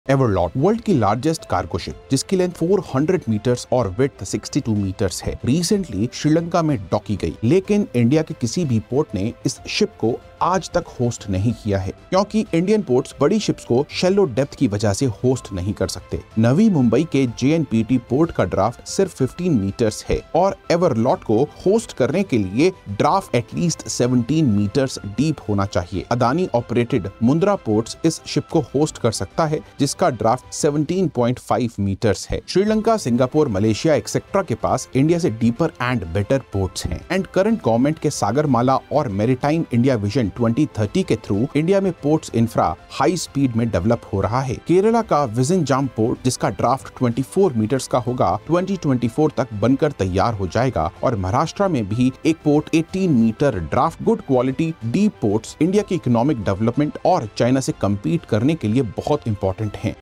एवरलॉट world की largest cargo ship जिसकी length 400 metres और विड्थ 62 मीटर्स है, रिसेंटली श्रीलंका में डॉक की गई। लेकिन इंडिया के किसी भी पोर्ट ने इस शिप को आज तक होस्ट नहीं किया है, क्योंकि इंडियन पोर्ट्स बड़ी शिप्स को शैलो डेप्थ की वजह से होस्ट नहीं कर सकते। नवी मुंबई के JNPT पोर्ट का ड्राफ्ट सिर्फ 15 मीटर्स है और एवरलॉट को होस्ट करने के लिए ड्राफ्ट एटलीस्ट 17 मीटर्स डीप होना चाहिए। अदानी ऑपरेटेड मुंद्रा पोर्ट्स इस शिप को होस्ट कर सकता है, जिसका ड्राफ्ट 17.5 मीटर्स है। श्रीलंका, सिंगापुर, मलेशिया एक्सेट्रा के पास इंडिया से डीपर एंड बेटर पोर्ट्स हैं। एंड करंट गवर्नमेंट के सागरमाला और मैरीटाइम इंडिया विजन 2030 के थ्रू इंडिया में पोर्ट्स इंफ्रा हाई स्पीड में डेवलप हो रहा है। केरला का विजनजाम पोर्ट, जिसका ड्राफ्ट 24 मीटर्स का होगा, 2024 तक बनकर तैयार हो जाएगा। और महाराष्ट्र में भी एक port 18 metre draft. Good quality deep ports India की इकोनॉमिक डेवलपमेंट और चाइना से कम्पीट करने के लिए बहुत इंपॉर्टेंट हैं।